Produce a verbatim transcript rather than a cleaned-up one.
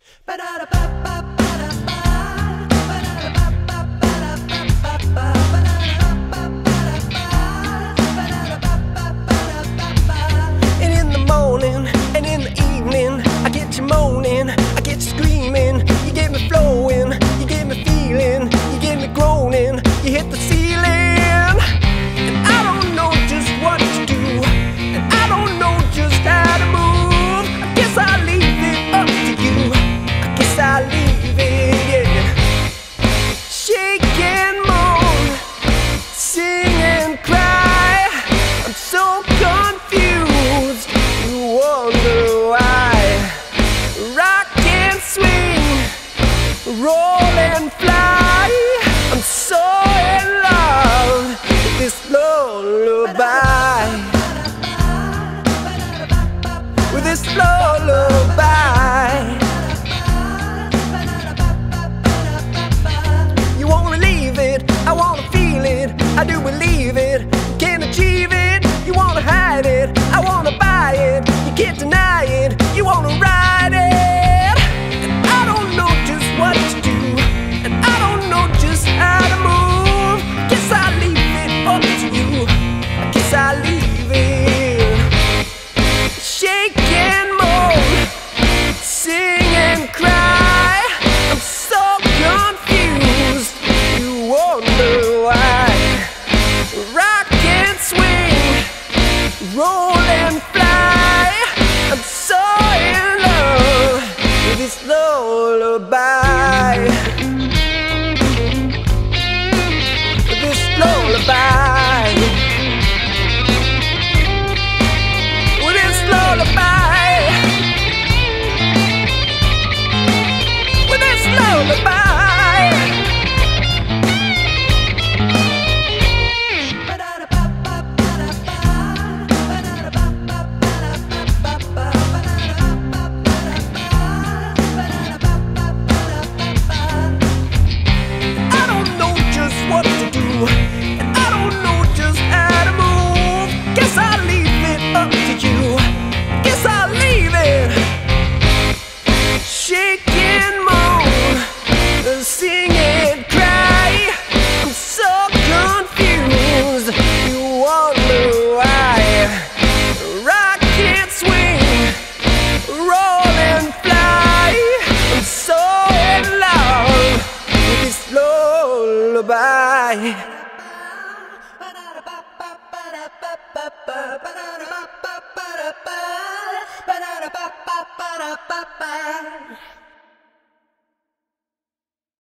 And in the morning and in the evening, I get you moaning, I get you screaming. You get me flowin, you get me feelin, you get me groanin. You hit the ceiling, and I don't know just what to do, and I don't know just how to move. I guess I'll leave it up to you. I guess I'll leave it, yeah. Shake and moan, sing and cry. I'm so confused, you wonder why. Rock and swing, roll and fly. I'm so in love with this lullaby, with this lullaby. You wanna leave it, I wanna feel it, I do believe it, can't achieve it. You wanna hide it, I wanna buy it, you can't deny it. You wanna ride it, and I don't know just what to do, and I don't know just how to move. Guess I'll leave it up to you, I guess I'll leave it. Shake and moan, sing and cry. I'm so confused, you wonder why. Rock and swing, roll and fly. I'm so in love with this lullaby, with this lullaby, with this lullaby, with this lullaby. What to do, and I don't know just how to move. Guess I'll leave it up to you, guess I'll leave it. Shake and moan, sing and cry. I'm so confused, you wonder why. Rock and swing, roll and fly. I'm so in love with this lullaby. Ba-da-da-ba-ba-ba-da-ba-ba-ba-da-ba-ba-ba-da-ba-ba-ba-da-ba-ba-ba.